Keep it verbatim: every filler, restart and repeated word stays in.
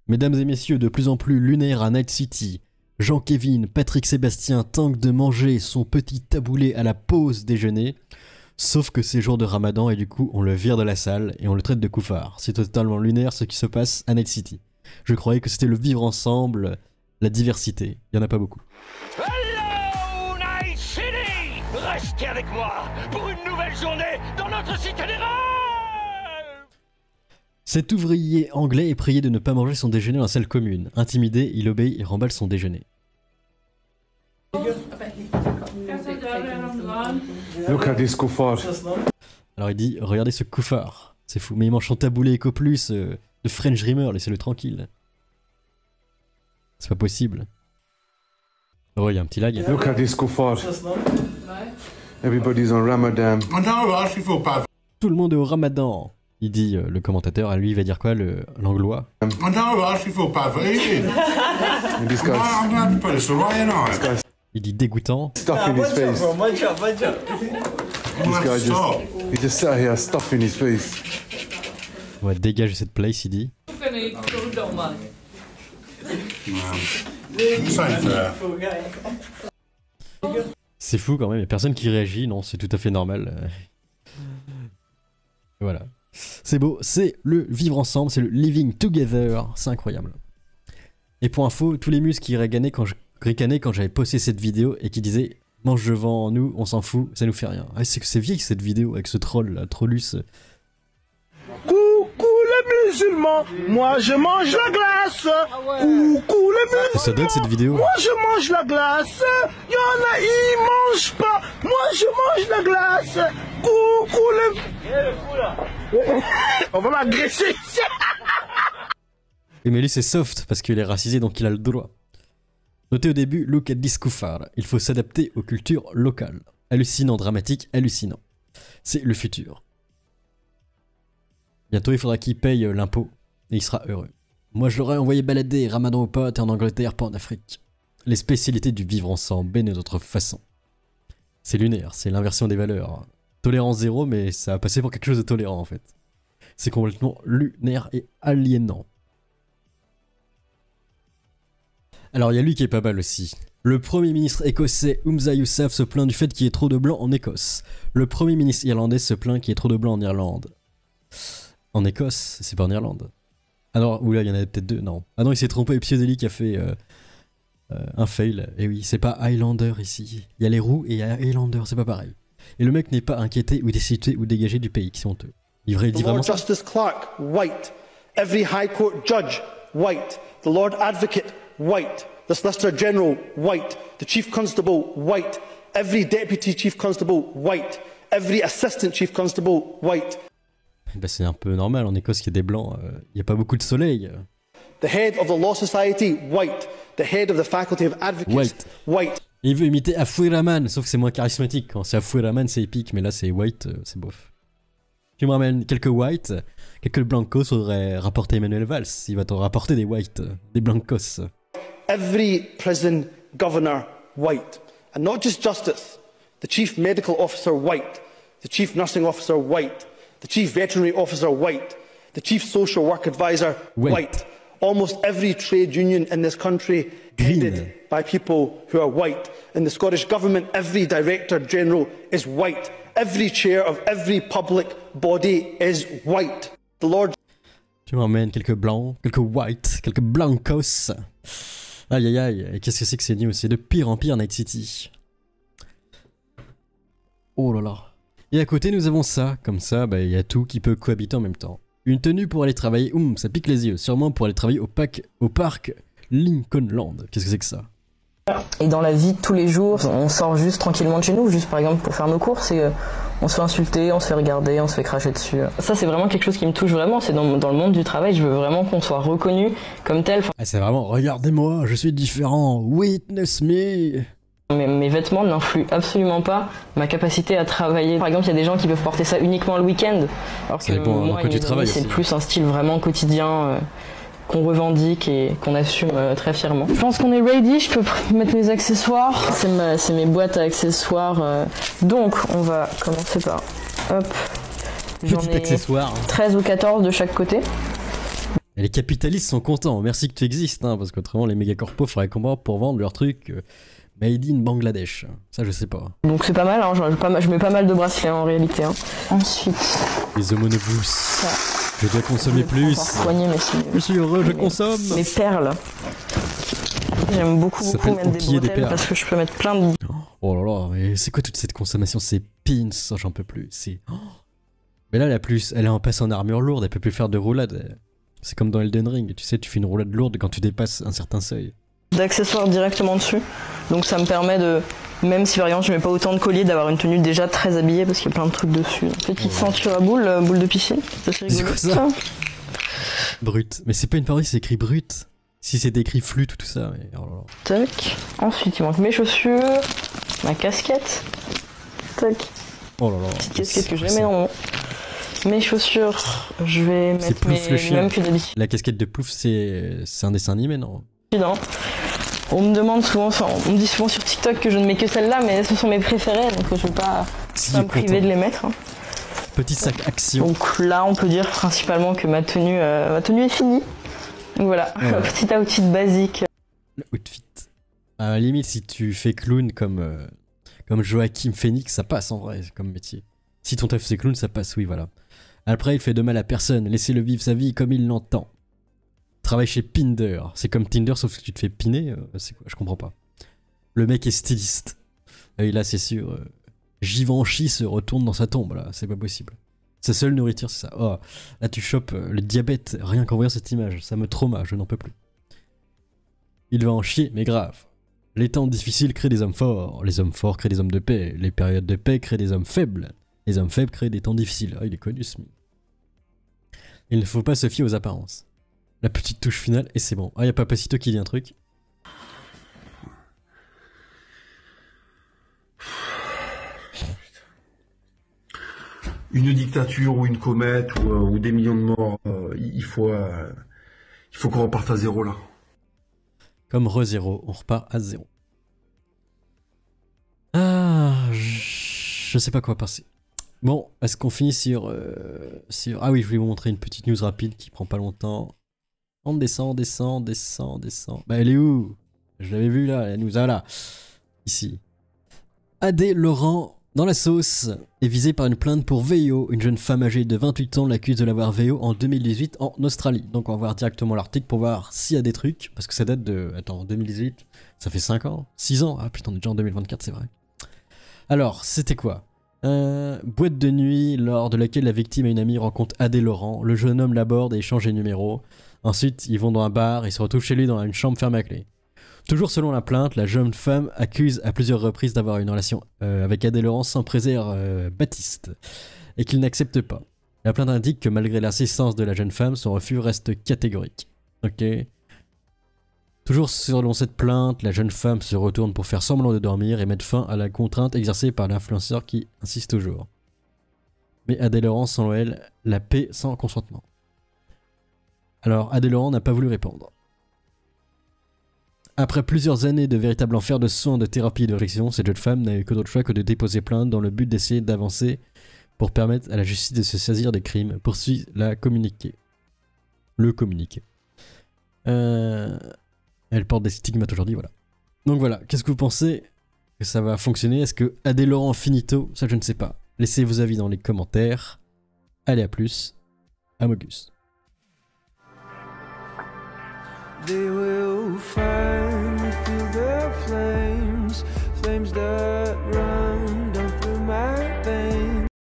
Mesdames et messieurs, de plus en plus lunaire à Night City, Jean-Kévin, Patrick Sébastien tentent de manger son petit taboulé à la pause déjeuner, sauf que c'est jour de Ramadan et du coup on le vire de la salle et on le traite de koufar. C'est totalement lunaire ce qui se passe à Night City. Je croyais que c'était le vivre ensemble, la diversité, il n'y en a pas beaucoup. Hello Night City! Restez avec moi pour une nouvelle journée dans notre cité des rêves! Cet ouvrier anglais est prié de ne pas manger son déjeuner dans la salle commune. Intimidé, il obéit et remballe son déjeuner. Look at this kuffar. Alors il dit, regardez ce koufar. C'est fou, mais il mange son taboulé éco plus euh, de French Dreamer, laissez-le tranquille. C'est pas possible. Oh, il y a un petit lag. Look at this kuffar. Everybody's on Ramadan. Tout le monde est au Ramadan. Il dit, euh, le commentateur, à lui, il va dire quoi, le l'anglois? And this guy's Il dit dégoûtant. stuff in his face. This guy just, he just sat here stuff in his face. Ouais, dégage cette place, il dit. C'est fou quand même, il n'y a personne qui réagit, non, c'est tout à fait normal. Voilà. C'est beau, c'est le vivre ensemble, c'est le living together, c'est incroyable. Et pour info, tous les muscles qui ricanaient quand je ricanaient quand j'avais posté cette vidéo et qui disaient mange devant nous, on s'en fout, ça nous fait rien. Ah, c'est que c'est vieille cette vidéo avec ce troll là, Trollus. Coucou les musulmans, moi je mange la glace. Coucou les musulmans, Ça doit être cette vidéo. moi je mange la glace. Y'en a ils mangent pas, moi je mange la glace. Coucou les... On va m'agresser. Et mais lui c'est soft parce qu'il est racisé donc il a le droit. Notez au début, look at this koufar. Il faut s'adapter aux cultures locales. Hallucinant, dramatique, hallucinant. C'est le futur. Bientôt il faudra qu'il paye l'impôt et il sera heureux. Moi je l'aurais envoyé balader, Ramadan ou pas, t'es en Angleterre, pas en Afrique. Les spécialités du vivre ensemble, ben de notre façon. C'est lunaire, c'est l'inversion des valeurs. Tolérance zéro, mais ça a passé pour quelque chose de tolérant en fait. C'est complètement lunaire et aliénant. Alors il y a lui qui est pas mal aussi. Le premier ministre écossais Humza Yousaf se plaint du fait qu'il y ait trop de blancs en Écosse. Le premier ministre irlandais se plaint qu'il y ait trop de blancs en Irlande. En Écosse, c'est pas en Irlande. Ah non, oula, il y en a peut-être deux, non. Ah non, il s'est trompé, Psyodélie qui a fait euh, euh, un fail. Et oui, c'est pas Highlander ici. Il y a les roues et il y a Highlander, c'est pas pareil. Et le mec n'est pas inquiété ou décité ou dégagé du pays, qui sont honteux. Il dit vraiment ça. Justice Clark, white. Every High Court judge, white. The Lord Advocate, white. The Solicitor General, white. The Chief Constable, white. Every Deputy Chief Constable, white. Every Assistant Chief Constable, white. Bah c'est un peu normal, en Écosse il y a des blancs, il euh, n'y a pas beaucoup de soleil. The Head of the Law Society, white. The Head of the Faculty of Advocates, white. white. Et il veut imiter Afouiraman, sauf que c'est moins charismatique. Quand c'est Afouiraman c'est épique, mais là c'est white, euh, c'est bof. Tu me ramènes quelques whites, quelques blancos auraient rapporté Emmanuel Valls. Il va t'en rapporter des whites, des blancos. Every prison governor, white. And not just justice. The Chief Medical Officer, white. The Chief Nursing Officer, white. The Chief Veterinary Officer, white. The Chief Social Work Advisor, white. white. Almost every trade union in this country Green. headed by people who are white. In the Scottish Government, every Director General is white. Every chair of every public body is white. The Lord... Tu m'emmènes quelques blancs, quelques whites, quelques blancos. Aïe aïe aïe, et qu'est-ce que c'est que ces news? C'est de pire en pire Night City. Oh là là. Et à côté nous avons ça, comme ça, bah, y a tout qui peut cohabiter en même temps. Une tenue pour aller travailler, hum, ça pique les yeux, sûrement pour aller travailler au, pack, au parc Lincolnland. Qu'est-ce que c'est que ça? Et dans la vie de tous les jours, on sort juste tranquillement de chez nous, juste par exemple pour faire nos courses, et euh, on se fait insulter, on se fait regarder, on se fait cracher dessus. Ça c'est vraiment quelque chose qui me touche vraiment, c'est dans, dans le monde du travail, je veux vraiment qu'on soit reconnu comme tel. Ah, c'est vraiment, regardez-moi, je suis différent, witness me. Mes, mes vêtements n'influent absolument pas ma capacité à travailler. Par exemple, il y a des gens qui peuvent porter ça uniquement le week-end, alors que bon, moi et mes amis, c'est plus un style vraiment quotidien euh, qu'on revendique et qu'on assume euh, très fièrement. Je pense qu'on est ready, je peux mettre mes accessoires. C'est mes boîtes à accessoires. Euh. Donc, on va commencer par... Hop. J'en ai accessoire. treize ou quatorze de chaque côté. Et les capitalistes sont contents, merci que tu existes, hein, parce qu'autrement les mégacorpos feraient comment pour vendre leurs trucs euh, made in Bangladesh. Ça je sais pas. Donc c'est pas mal, hein, je, pas mal, je mets pas mal de bracelets en réalité. Hein. Ensuite... Les homonobus. Ça. Je dois consommer je plus. Soigner, mais si, je suis heureux, je mes, consomme. Mes perles. J'aime beaucoup, Ça beaucoup mettre des des bretelles perles. parce que je peux mettre plein de... Oh là là, mais c'est quoi toute cette consommation? C'est pins, ça j'en peux plus. C'est... Oh. Mais là, la plus, elle est en passe en armure lourde, elle peut plus faire de roulade. C'est comme dans Elden Ring, tu sais, tu fais une roulade lourde quand tu dépasses un certain seuil. D'accessoires directement dessus. Donc ça me permet de, même si par exemple je mets pas autant de colliers, d'avoir une tenue déjà très habillée parce qu'il y a plein de trucs dessus. Petite Ouais. ceinture à boules, euh, boule de piscine. Ça, c'est C'est rigolo. quoi ça? Brut. Mais c'est pas une parodie, c'est écrit brut. Si c'était écrit flûte ou tout ça, mais oh là là. Tac. Ensuite il manque mes chaussures, ma casquette. Tac. Oh là là. Petite casquette C'est que je quoi mets ça? dans mon... Mes chaussures, je vais C'est mettre Plouf mes le chien. mêmes que d'habitude. La casquette de Plouf, c'est c'est un dessin animé, non? Hein. On me demande souvent, enfin, on me dit souvent sur TikTok que je ne mets que celle-là, mais ce sont mes préférées, donc je ne vais pas, Si, pas me priver content. de les mettre. Hein. Petit sac action. Donc là, on peut dire principalement que ma tenue, euh, ma tenue est finie. Donc voilà, Ouais. petit outfit basique. Le outfit. À la limite, si tu fais clown comme, euh, comme Joachim Phoenix, ça passe en vrai, comme métier. Si ton taf c'est clown, ça passe, oui, voilà. Après, il fait de mal à personne, laissez-le vivre sa vie comme il l'entend. Travaille chez Pinder. C'est comme Tinder, sauf que tu te fais piner. euh, c'est quoi? Je comprends pas. Le mec est styliste. Et là, c'est sûr. Euh, Givenchy se retourne dans sa tombe, là. C'est pas possible. Sa seule nourriture, c'est ça. Oh, là, tu chopes euh, le diabète rien qu'en voyant cette image. Ça me trauma, je n'en peux plus. Il va en chier, mais grave. Les temps difficiles créent des hommes forts. Les hommes forts créent des hommes de paix. Les périodes de paix créent des hommes faibles. Les hommes faibles créent des temps difficiles. Ah, il est connu, ce mime. Il ne faut pas se fier aux apparences. La petite touche finale et c'est bon. Ah, y'a Papacito qui dit un truc. Une dictature ou une comète ou, euh, ou des millions de morts, euh, il faut, euh, il faut qu'on reparte à zéro là. Comme re-zéro, on repart à zéro. Ah, je sais pas quoi passer. Bon, est-ce qu'on finit sur, euh, sur... Ah oui, je voulais vous montrer une petite news rapide qui prend pas longtemps. On descend, on descend, on descend, on descend. Bah elle est où? Je l'avais vue là, la news, ah là. Ici. Adé Laurent, dans la sauce, est visé par une plainte pour V O. Une jeune femme âgée de vingt-huit ans l'accuse de l'avoir V O en deux mille dix-huit en Australie. Donc on va voir directement l'article pour voir s'il y a des trucs. Parce que ça date de... Attends, deux mille dix-huit, ça fait cinq ans, six ans. Ah putain, on est déjà en deux mille vingt-quatre, c'est vrai. Alors, c'était quoi? Euh, boîte de nuit lors de laquelle la victime et une amie rencontrent Adé Laurent. Le jeune homme l'aborde et échange les numéros. Ensuite, ils vont dans un bar et se retrouvent chez lui dans une chambre fermée à clé. Toujours selon la plainte, la jeune femme accuse à plusieurs reprises d'avoir une relation euh, avec Adé Laurent sans préservatif et qu'il n'accepte pas. La plainte indique que malgré l'assistance de la jeune femme, son refus reste catégorique. Ok. Toujours selon cette plainte, la jeune femme se retourne pour faire semblant de dormir et mettre fin à la contrainte exercée par l'influenceur qui insiste toujours. Mais Adé Laurent, selon elle, la paix sans consentement. Alors, Adé Laurent n'a pas voulu répondre. Après plusieurs années de véritable enfer de soins, de thérapie et de réflexion, cette jeune femme n'a eu que d'autre choix que de déposer plainte dans le but d'essayer d'avancer pour permettre à la justice de se saisir des crimes, poursuit la communiqué. Le communiqué. Euh... Elle porte des stigmates aujourd'hui, voilà. Donc voilà, qu'est-ce que vous pensez que ça va fonctionner? Est-ce que Adé Laurent finito? Ça, je ne sais pas. Laissez vos avis dans les commentaires. Allez, à plus. Amogus. They will find